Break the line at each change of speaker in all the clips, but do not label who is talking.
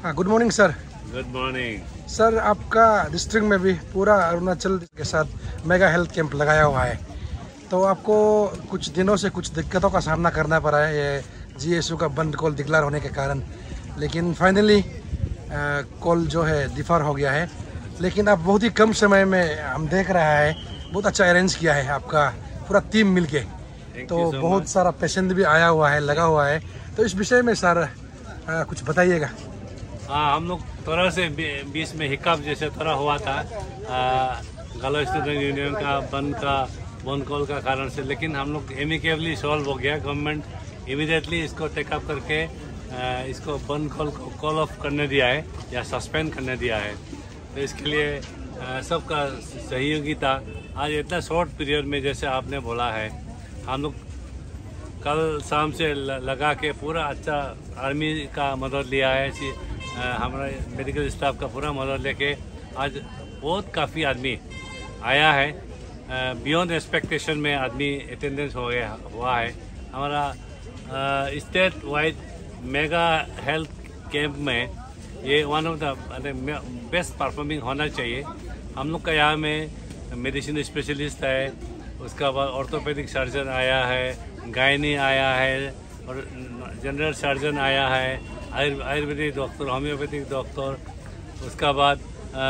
हाँ, good morning sir.
Good morning
sir, आपका district में भी पूरा अरुणाचल के साथ मेगा हेल्थ कैंप लगाया हुआ है, तो आपको कुछ दिनों से कुछ दिक्कतों का सामना करना पड़ा है ये जीएसयू का बंद कॉल डिक्लेयर होने के कारण, लेकिन फाइनली कॉल जो है डिफर हो गया है। लेकिन आप बहुत ही कम समय में हम देख रहा है बहुत अच्छा अरेंज किया है आपका पूरा टीम मिलके, तो बहुत सारा पेशेंट भी आया हुआ है, लगा हुआ है, तो इस विषय में सर कुछ बताइएगा।
हाँ, हम लोग थोड़ा से बीच में हिकअप जैसे थोड़ा हुआ था गलो स्टूडेंट यूनियन का बंद कॉल का कारण से, लेकिन हम लोग एमिकेबली सॉल्व हो गया। गवर्नमेंट इमीडिएटली इसको टेकअप करके इसको बंद कॉल ऑफ करने दिया है या सस्पेंड करने दिया है। तो इसके लिए सबका सहयोगिता आज इतना शॉर्ट पीरियड में जैसे आपने बोला है, हम लोग कल शाम से लगा के पूरा अच्छा आर्मी का मदद लिया है, हमारा मेडिकल स्टाफ का पूरा मदद लेके आज बहुत काफ़ी आदमी आया है। बियॉन्ड एक्सपेक्टेशन में आदमी अटेंडेंस हुआ है। हमारा state wide mega health camp में ये one of the best performing होना चाहिए। हम लोग का यहाँ में मेडिसिन स्पेशलिस्ट है, उसका बाद ऑर्थोपेडिक सर्जन आया है, गायनी आया है और जनरल सर्जन आया है, आयुर्वेदिक डॉक्टर, होम्योपैथिक डॉक्टर, उसका बाद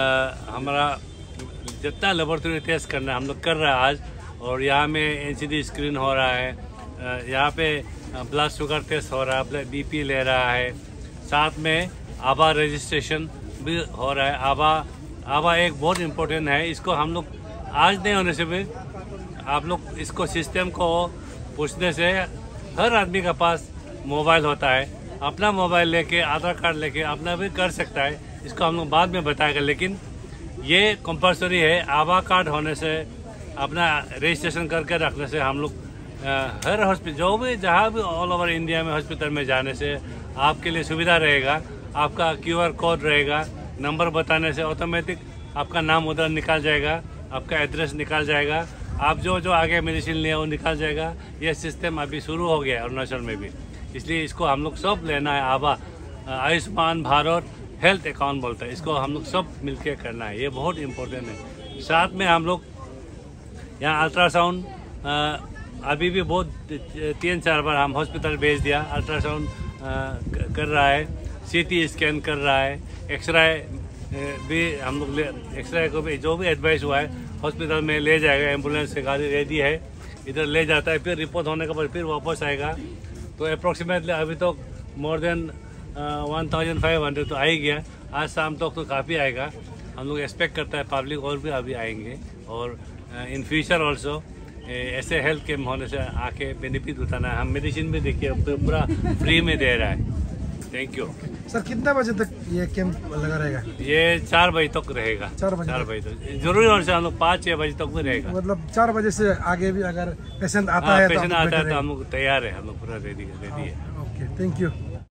हमारा जितना लेबोरेटरी टेस्ट करना है हम लोग कर रहा है आज। और यहाँ में एनसीडी स्क्रीन हो रहा है, यहाँ पे ब्लड शुगर टेस्ट हो रहा है, बीपी ले रहा है, साथ में आभा रजिस्ट्रेशन भी हो रहा है। आभा एक बहुत इम्पोर्टेंट है, इसको हम लोग आज नहीं होने से भी आप लोग इसको सिस्टम को पूछने से हर आदमी के पास मोबाइल होता है, अपना मोबाइल लेके आधार कार्ड लेके अपना भी कर सकता है। इसको हम लोग बाद में बताएगा, लेकिन ये कंपलसरी है। आभा कार्ड होने से अपना रजिस्ट्रेशन करके रखने से हम लोग हर हॉस्पिटल जो भी जहाँ भी ऑल ओवर इंडिया में हॉस्पिटल में जाने से आपके लिए सुविधा रहेगा। आपका QR कोड रहेगा, नंबर बताने से ऑटोमेटिक आपका नाम उधर निकाल जाएगा, आपका एड्रेस निकाल जाएगा, आप जो आगे मेडिसिन लिए वो निकाल जाएगा। ये सिस्टम अभी शुरू हो गया अरुणाचल में भी, इसलिए इसको हम लोग सब लेना है। आभा आयुष्मान भारत हेल्थ अकाउंट बोलता है, इसको हम लोग सब मिलके करना है, ये बहुत इम्पोर्टेंट है। साथ में हम लोग यहाँ अल्ट्रासाउंड अभी भी बहुत 3-4 बार हम हॉस्पिटल भेज दिया, अल्ट्रासाउंड कर रहा है, CT स्कैन कर रहा है, एक्सरे भी हम लोग एक्सरे को भी जो भी एडवाइस हुआ है हॉस्पिटल में ले जाएगा, एम्बुलेंस से गाड़ी रेडी है, इधर ले जाता है, फिर रिपोर्ट होने के बाद फिर वापस आएगा। तो अप्रोक्सीमेटली अभी तो मोर देन 1500 तो आ ही गया, आज शाम तक तो काफ़ी आएगा। हम लोग एक्सपेक्ट करता है पब्लिक और भी अभी आएंगे, और इन फ्यूचर ऑल्सो ऐसे हेल्थ कैम्प होने से आके बेनिफिट उठाना है। हम मेडिसिन भी देखिए पूरा फ्री में दे रहा है। Thank you
sir. कितना बजे तक ये कैंप लगा रहेगा?
ये 4 बजे तक रहेगा। 4 बजे तक जरूरी होने से हम लोग 5-6 बजे तक भी रहेगा।
मतलब 4 बजे से आगे भी अगर पेशेंट आता है
तो हम लोग तैयार है, हम लोग पूरा रेडी है।
Okay, thank you.